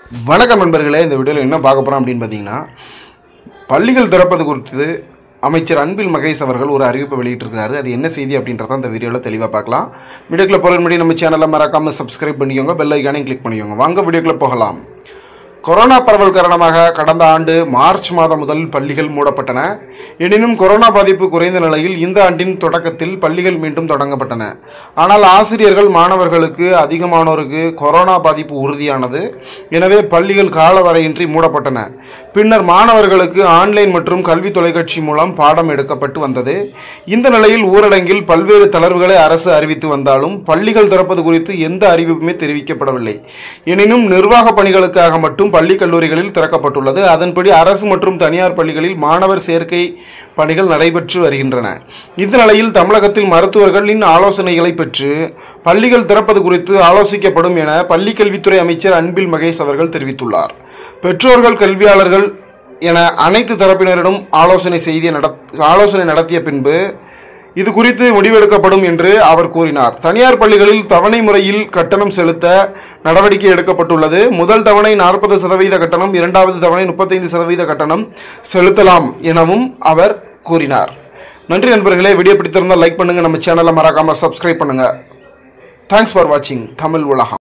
வணக்கம் நண்பர்களே, இந்த வீடியோவில் என்ன பார்க்க போகிறோம் அப்படின்னு பார்த்தீங்கன்னா, பள்ளிகள் திறப்பது குறித்து அமைச்சர் அன்பில் மகேஷ் அவர்கள் ஒரு அறிவிப்பை வெளியிட்டிருக்கிறாரு. அது என்ன செய்தி அப்படின்றத இந்த வீடியோவில் தெளிவாக பார்க்கலாம். வீடியோக்குள்ள போகிற முன்னாடி நம்ம சேனலை மறக்காமல் சப்ஸ்கிரைப் பண்ணிக்கோங்க, பெல் ஐக்கானையும் கிளிக் பண்ணிக்கோங்க. வாங்க வீடியோக்குள்ள போகலாம். கொரோனா பரவல் காரணமாக கடந்த ஆண்டு மார்ச் மாதம் முதல் பள்ளிகள் மூடப்பட்டன. எனினும் கொரோனா பாதிப்பு குறைந்த நிலையில் இந்த ஆண்டின் தொடக்கத்தில் பள்ளிகள் மீண்டும் தொடங்கப்பட்டன. ஆனால் ஆசிரியர்கள் மாணவர்களுக்கு அதிகமானோருக்கு கொரோனா பாதிப்பு உறுதியானது. எனவே பள்ளிகள் காலவரையின்றி மூடப்பட்டன. பின்னர் மாணவர்களுக்கு ஆன்லைன் மற்றும் கல்வி தொலைக்காட்சி மூலம் பாடம் எடுக்கப்பட்டு வந்தது. இந்த நிலையில் ஊரடங்கில் பல்வேறு தளர்வுகளை அரசு அறிவித்து வந்தாலும் பள்ளிகள் திறப்பது குறித்து எந்த அறிவிப்புமே தெரிவிக்கப்படவில்லை. எனினும் நிர்வாக பணிகளுக்காக மட்டும் பள்ளி கல்லூரிகளில் திறக்கப்பட்டுள்ளது. அதன்படி அரசு மற்றும் தனியார் பள்ளிகளில் மாணவர் சேர்க்கை பணிகள் நடைபெற்று வருகின்றன. இந்த நிலையில் தமிழகத்தில் மருத்துவர்களின் ஆலோசனைகளை பெற்று பள்ளிகள் திறப்பது குறித்து ஆலோசிக்கப்படும் என பள்ளிக்கல்வித்துறை அமைச்சர் அன்பில் மகேஷ் அவர்கள் தெரிவித்துள்ளார். பெற்றோர்கள், கல்வியாளர்கள் என அனைத்து தரப்பினரிடம் ஆலோசனை நடத்திய பின்பு இது குறித்து முடிவெடுக்கப்படும் என்று அவர் கூறினார். தனியார் பள்ளிகளில் தவணை முறையில் கட்டணம் செலுத்த நடவடிக்கை எடுக்கப்பட்டுள்ளது. முதல் தவணை 40% கட்டணம், இரண்டாவது தவணை 35% கட்டணம் செலுத்தலாம் எனவும் அவர் கூறினார். நன்றி நண்பர்களே. வீடியோ பிடித்திருந்தால் லைக் பண்ணுங்க, நம்ம சேனலை மறக்காம சப்ஸ்கிரைப் பண்ணுங்க. தேங்க்ஸ் ஃபார் வாட்சிங் தமிழ் உலகம்.